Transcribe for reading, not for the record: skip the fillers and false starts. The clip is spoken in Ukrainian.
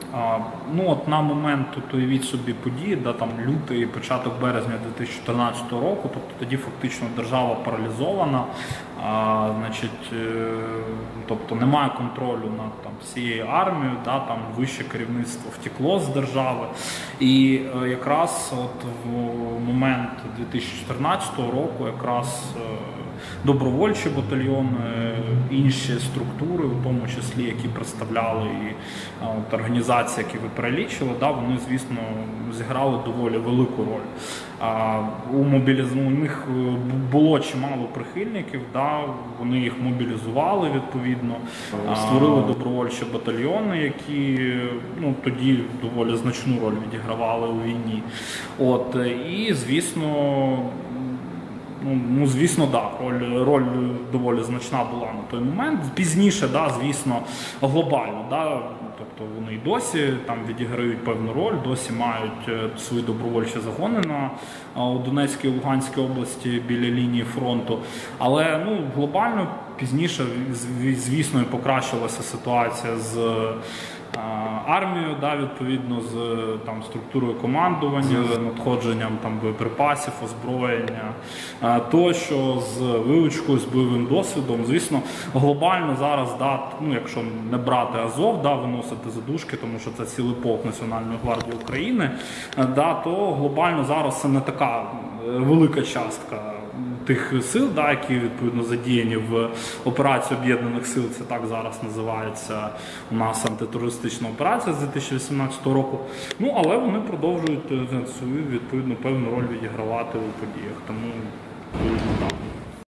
Ну от на момент, тут уявіть собі події, да, там лютий, початок березня 2014 року, тобто тоді фактично держава паралізована, значить, тобто немає контролю над там всією армією, да, там вище керівництво втекло з держави. І якраз от в момент 2014 року якраз добровольчі батальйони, інші структури, в тому числі, які представляли і от, організації, які ви перелічили, да, вони, звісно, зіграли доволі велику роль. У них було чимало прихильників, да, вони їх мобілізували відповідно, створили добровольчі батальйони, які тоді доволі значну роль відігравали у війні. От, і, звісно, да, роль доволі значна була на той момент. Пізніше, да, звісно, глобально, да, тобто вони і досі там відіграють певну роль, досі мають свої добровольчі загони у Донецькій і Луганській області біля лінії фронту. Але глобально пізніше, звісно, і покращилася ситуація з армією, да, відповідно з там структурою командування, з надходженням там боєприпасів, озброєння, тощо, з вивчкою, з бойовим досвідом. Звісно, глобально зараз, да, якщо не брати Азов, да, виносити задушки, тому що це цілий полк Національної гвардії України, да, то глобально зараз це не така велика частка тих сил, да, які відповідно задіяні в операції Об'єднаних сил, це так зараз називається у нас антитерористична операція з 2018 року. Але вони продовжують свою відповідну певну роль відігравати у подіях. Тому так.